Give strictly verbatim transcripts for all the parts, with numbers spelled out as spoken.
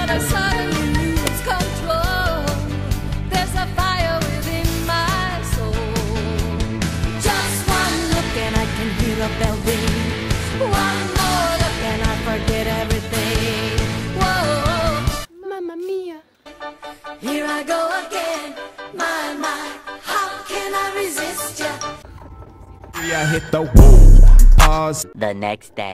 I suddenly lose control. There's a fire within my soul. Just one look and I can hear a bell ring. One more look and I forget everything. Whoa, Mamma Mia. Here I go again. My, my, how can I resist ya? Yeah, hit the wall. Pause. The next day.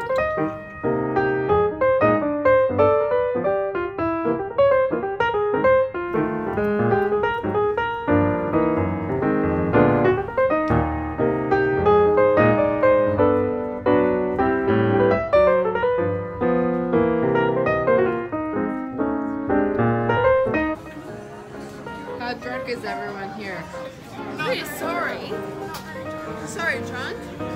How drunk is everyone here? Pretty sorry. Sorry, drunk?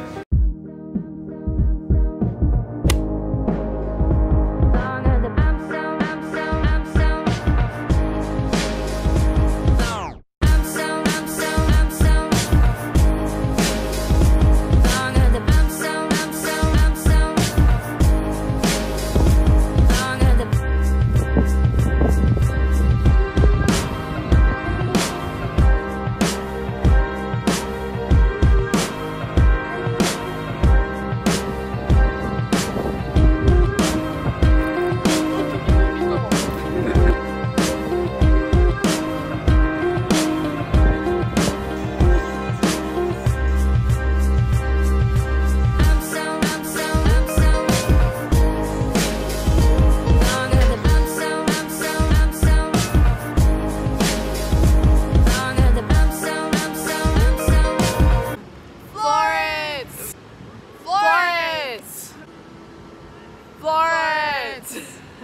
Florence!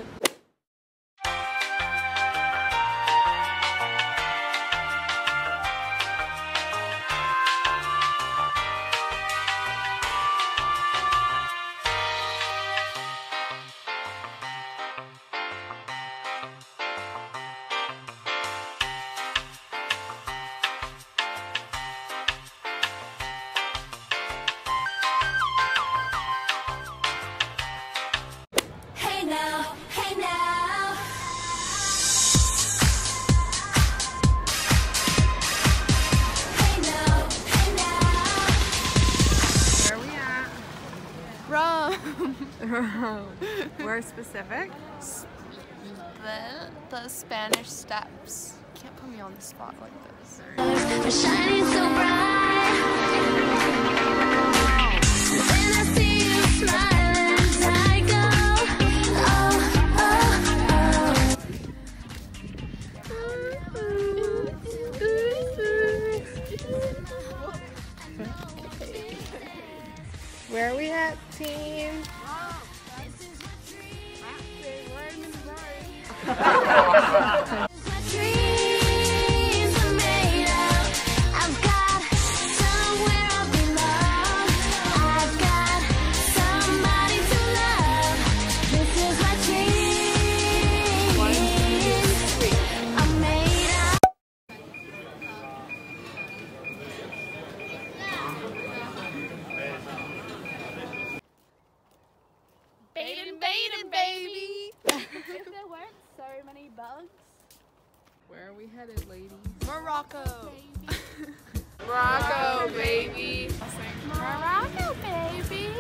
Hey now, hey now. Hey now, hey now. Where are we at? Rome! Rome. Where specific? The, the Spanish Steps. Can't put me on the spot like this. We're shining so bright. When I see you smiling, I go, oh, oh, oh. Where are we at, team? If there weren't so many bugs. Where are we headed, ladies? Morocco. Morocco, baby. Morocco, baby.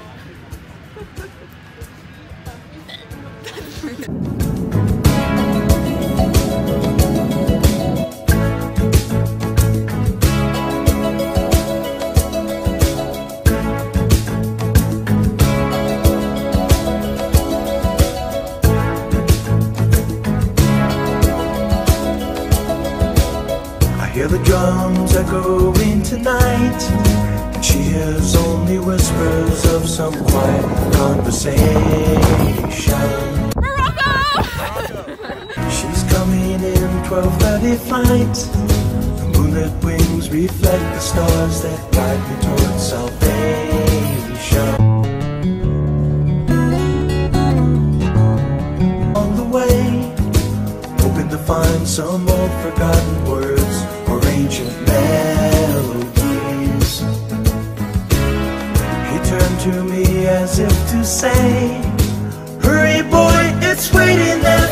Hear the drums echoing tonight, and she hears only whispers of some quiet conversation. Morocco! She's coming in twelve thirty flight. The moonlit wings reflect the stars that guide me towards salvation. On the way, hoping to find some old forgotten words or ancient melodies. He turned to me as if to say, hurry boy, it's waiting there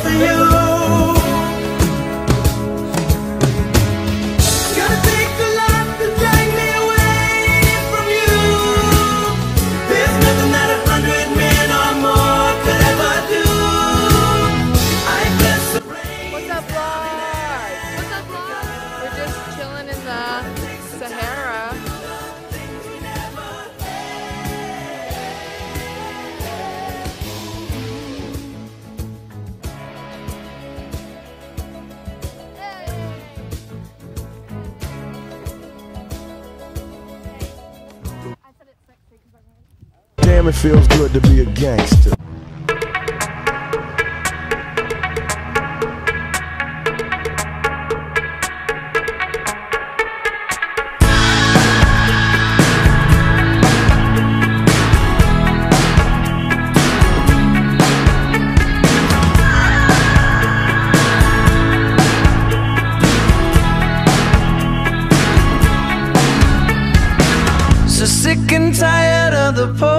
Damn, it feels good to be a gangster. So sick and tired of the poor